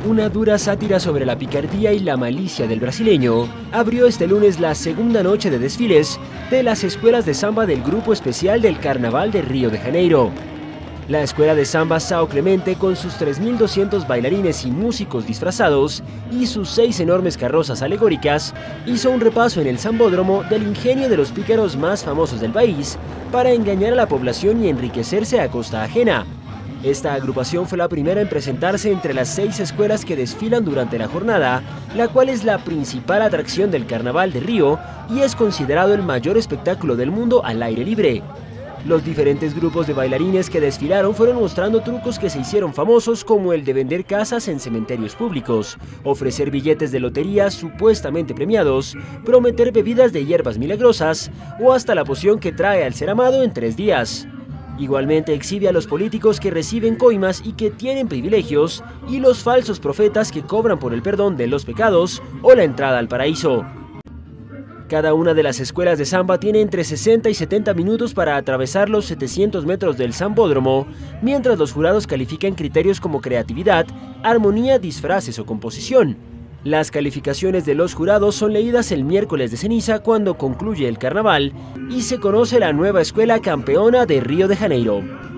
Una dura sátira sobre la picardía y la malicia del brasileño abrió este lunes la segunda noche de desfiles de las escuelas de samba del Grupo Especial del Carnaval de Río de Janeiro. La escuela de samba Sao Clemente, con sus 3.200 bailarines y músicos disfrazados y sus 6 enormes carrozas alegóricas, hizo un repaso en el sambódromo del ingenio de los pícaros más famosos del país para engañar a la población y enriquecerse a costa ajena. Esta agrupación fue la primera en presentarse entre las 6 escuelas que desfilan durante la jornada, la cual es la principal atracción del Carnaval de Río y es considerado el mayor espectáculo del mundo al aire libre. Los diferentes grupos de bailarines que desfilaron fueron mostrando trucos que se hicieron famosos, como el de vender casas en cementerios públicos, ofrecer billetes de lotería supuestamente premiados, prometer bebidas de hierbas milagrosas o hasta la poción que trae al ser amado en 3 días. Igualmente exhibe a los políticos que reciben coimas y que tienen privilegios, y los falsos profetas que cobran por el perdón de los pecados o la entrada al paraíso. Cada una de las escuelas de samba tiene entre 60 y 70 minutos para atravesar los 700 metros del sambódromo, mientras los jurados califican criterios como creatividad, armonía, disfraces o composición. Las calificaciones de los jurados son leídas el miércoles de ceniza, cuando concluye el carnaval y se conoce la nueva escuela campeona de Río de Janeiro.